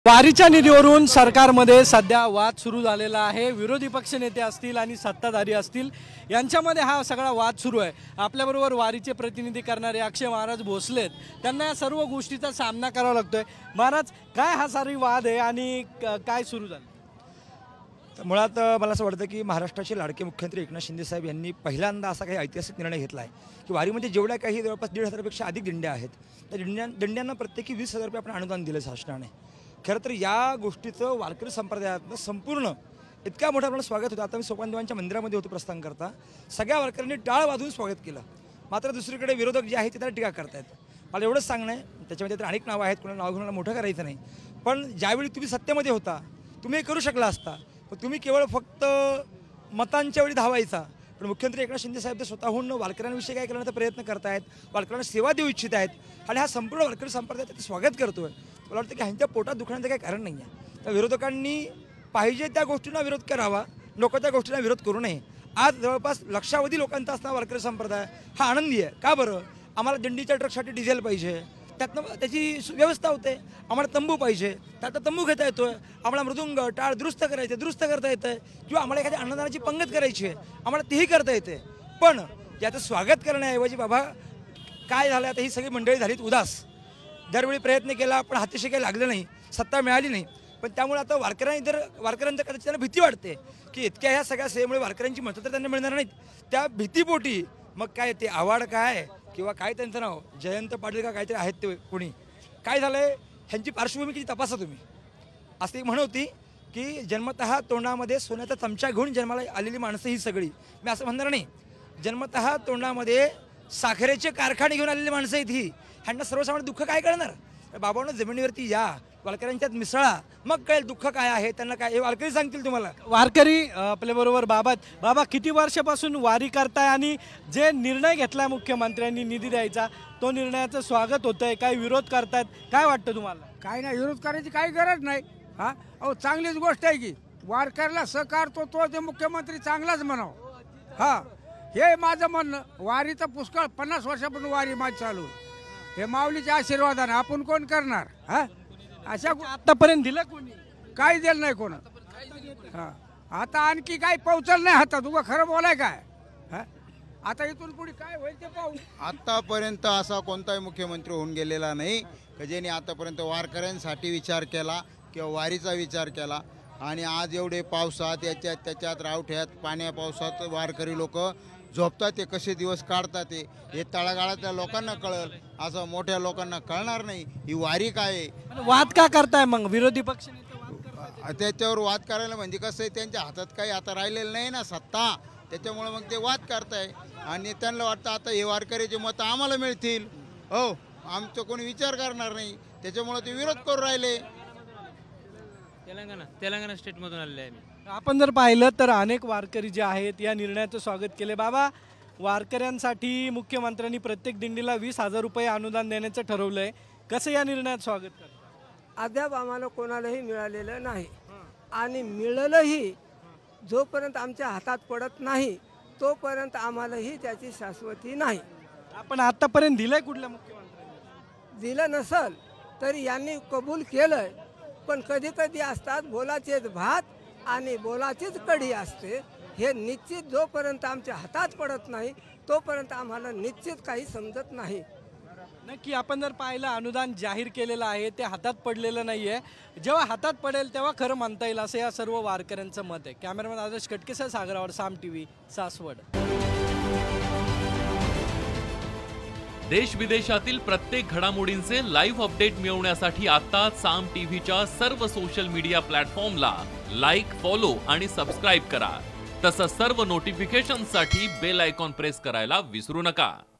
वारीच्या निधीवरून सरकारमध्ये सध्या वाद सुरू झालेला आहे। विरोधी पक्ष नेते असतील आणि सत्ताधारी असतील यांच्यामध्ये हा सगळा वाद सुरू आहे। आपल्याबरोबर वारीचे प्रतिनिधी करणारे अक्षय महाराज भोसलेत, त्यांना या सर्व गोष्टीचा सामना करावा लागतोय। महाराज, काय हा सारी वाद आहे आणि काय सुरू झालं? मुळात मला असं वाटतं की महाराष्ट्राचे लाडके मुख्यमंत्री एकनाथ शिंदे साहेब यांनी पहिल्यांदा असा काही ऐतिहासिक निर्णय घेतला आहे की वारीमध्ये जेवढ्या काही जवळपास 1,500 पेक्षा अधिक दिंड्या आहेत, त्या दिंड्यांना प्रत्येकी 20,000 रुपये आपण अनुदान दिलं शासनाने। खरं तर या गोष्टीचं वारकरी संप्रदायातलं संपूर्ण इतक्या मोठ्या प्रमाणात स्वागत होतं। आता मी सोपानदेवांच्या मंदिरामध्ये होतो प्रस्थान करता, सगळ्या वारकऱ्यांनी टाळ वाजवून स्वागत केलं। मात्र दुसरीकडे विरोधक जे आहेत ते त्याला टीका करतायत। मला एवढंच सांगणं आहे, त्याच्यामध्ये तर अनेक नावं आहेत, कोणाला नाव घेऊन मोठं करायचं नाही, पण ज्यावेळी तुम्ही सत्तेमध्ये होता तुम्ही हे करू शकला असता, पण तुम्ही केवळ फक्त मतांच्या वेळी धावायचा। पण मुख्यमंत्री एकनाथ शिंदे साहेब ते स्वतःहून वारकऱ्यांविषयी काय करण्याचा प्रयत्न करतायत, वारकऱ्यांना सेवा देऊ इच्छित आहेत आणि हा संपूर्ण वारकरी संप्रदाय त्याचं स्वागत करतोय। मला वाटतं की ह्यांच्या पोटात दुखण्याचं काही कारण नाही आहे। तर विरोधकांनी पाहिजे त्या गोष्टींना विरोध करावा, नको त्या गोष्टींना विरोध करू नये। आज जवळपास लक्षावधी लोकांचा असणारा वारकरी संप्रदाय हा आनंदी आहे। का बरं? आम्हाला दिंडीच्या ट्रकसाठी डिझेल पाहिजे, त्यातनं त्याची व्यवस्था होते। आम्हाला तंबू पाहिजे, त्यातनं तंबू घेता येतोय। आम्हाला मृदुंग टाळ दुरुस्त करायचे, दुरुस्त करता येतं, किंवा आम्हाला एखाद्या अन्नदानाची पंगत करायची आहे, आम्हाला तेही करता येते। पण याचं स्वागत करण्याऐवजी बाबा काय झालं, आता ही सगळी मंडळी झालीत उदास। दरवेळी प्रयत्न केला पण हातीशी काही लागलं नाही, सत्ता मिळाली नाही। पण त्यामुळे आता वारकऱ्यांचं कदाचित त्यांना भीती वाटते की इतक्या ह्या सगळ्या सेवेमुळे वारकऱ्यांची मतं तर त्यांना मिळणार नाहीत। त्या भीतीपोटी मग काय ते आवाड काय किंवा काय त्यांचं नाव जयंत पाटील का काहीतरी आहेत ते कोणी, काय झालंय ह्यांची पार्श्वभूमी किती तपासा तुम्ही। असं एक म्हण होती की जन्मतः तोंडामध्ये सोन्याचा चमचा घेऊन जन्माला आलेली माणसं ही सगळी, मी असं म्हणणार नाही, जन्मतः तोंडामध्ये साखरेचे कारखाने घेऊन आलेली माणसं आहेत ही। ह्यांना सर्वसामान्य दुःख काय कळणार? बाबांनो जमिनीवरती या, वारकऱ्यांच्यात मिसळा, मग कळेल दुःख काय आहे त्यांना, काय हे वारकरी सांगतील तुम्हाला। वारकरी आपल्याबरोबर बाबा किती वर्षापासून वारी करताय आणि जे निर्णय घेतलाय मुख्यमंत्र्यांनी निधी द्यायचा, तो निर्णयाचं स्वागत होतंय, काय विरोध करतायत, काय वाटतं तुम्हाला? काय नाही, विरोध करायची काही गरज नाही। हा अहो, चांगलीच गोष्ट आहे की वारकऱ्याला सहकार तो ते मुख्यमंत्री चांगलाच म्हणावं। हा हे माझं म्हणणं। वारीचा पुष्कळ 50 वर्षापासून वारी माझी चालू, हे माऊलीच्या आशीर्वादाने आपण कोण करणार? हा अशा आतापर्यंत दिलं कोणी? काही दिलं नाही कोण। हा आता आणखी काही पोहोचल नाही हातात, उगा खरं बोलाय काय? हा आता इथून पुढे काय होईल ते पाहू। आतापर्यंत असा कोणताही मुख्यमंत्री होऊन गेलेला नाही की ज्याने आतापर्यंत वारकऱ्यांसाठी विचार केला किंवा वारीचा विचार केला। आणि आज एवढे पावसात याच्यात त्याच्यात रावठ्यात पाण्या पावसात वारकरी लोक झोपतात, ते कसे दिवस काढतात हे तळागाळातल्या लोकांना कळल, असं मोठ्या लोकांना कळणार नाही ही वारी काय आहे। वाद का करताय मग विरोधी पक्ष नेते? त्याच्यावर वाद करायला म्हणजे कसं आहे, त्यांच्या हातात काही आता राहिलेलं नाही ना सत्ता, त्याच्यामुळे मग ते वाद करताय आणि त्यांना वाटतं आता हे वारकऱ्याचे मतं आम्हाला मिळतील, हो आमचं कोणी विचार करणार नाही, त्याच्यामुळे ते विरोध करू राहिले। तेलंगणा स्टेटमधून आलेले आहे मी। आपण जर पाहिलं तर अनेक वारकरी जे आहेत या निर्णयाचं स्वागत केले। बाबा, वारकऱ्यांसाठी मुख्यमंत्र्यांनी प्रत्येक दिंडीला 20,000 रुपये अनुदान देण्याचं ठरवलंय, कसं या निर्णयात स्वागत करतात? अद्याप आम्हाला कोणालाही मिळालेलं नाही आणि मिळालंही जोपर्यंत आमच्या हातात पडत नाही तोपर्यंत आम्हालाही त्याची शाश्वती नाही। आपण आतापर्यंत दिलंय कुठल्या मुख्यमंत्र्यांनी? दिलं नसल तरी यांनी कबूल केलंय, पण कधी कधी असतात बोलाचेच भात आणि बोलाचीच कढी असते। हे निश्चित जोपर्यंत आमच्या हातात पडत नाही तोपर्यंत आम्हाला निश्चित काही समजत नाही। नक्की आपण जर पाहिलं अनुदान जाहीर केलेलं आहे ते हातात पडलेलं नाहीये, जेव्हा हातात पडेल तेव्हा खरं म्हणता येईल असं या सर्व वारकऱ्यांचं मत आहे। कॅमेरामॅन आदर्श कटकेसह सागरावर, साम टीव्ही, सासवड। देश विदेशातील प्रत्येक घडामोडींचे लाईव्ह अपडेट मिळवण्यासाठी आता साम टीव्हीच्या सर्व सोशल मीडिया प्लॅटफॉर्मला लाईक, फॉलो आणि सबस्क्राईब करा। तसंच सर्व नोटिफिकेशनसाठी बेल आयकॉन प्रेस करायला विसरू नका।